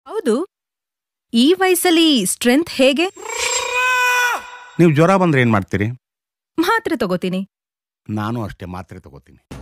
ಹೌದು, ಈ ವಯಸ್ಸಲ್ಲಿ ಸ್ಟ್ರೆಂತ್ ಹೇಗೆ? ನೀವು ಜ್ವರ ಬಂದ್ರೆ ಏನ್ ಮಾಡ್ತೀರಿ? ಮಾತ್ರೆ ತಗೋತೀನಿ. ನಾನು ಅಷ್ಟೇ ಮಾತ್ರೆ ತಗೋತೀನಿ.